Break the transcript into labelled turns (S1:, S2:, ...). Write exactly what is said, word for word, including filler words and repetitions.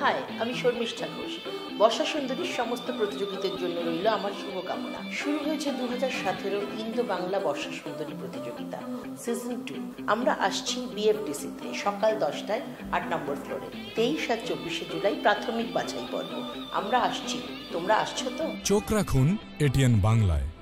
S1: High, আমি শর্মিষ্ঠা ঘোষ। বর্ষা সুন্দরীর সমস্ত প্রতিযোগিতার জন্য রইল আমার শুভকামনা। শুরু হয়েছে দু হাজার সতেরো ইন্দো বাংলা বর্ষা সুন্দরী প্রতিযোগিতা সিজন টু। আমরা আসছি বিএফডিসিতে সকাল দশটায় আট নম্বর ফ্লোরে। তেইশ আর চব্বিশে জুলাই প্রাথমিক বাছাই পর্ব। আমরা আসছি, তোমরা আসছো তো?
S2: চোখ রাখুন এটিএন বাংলায়।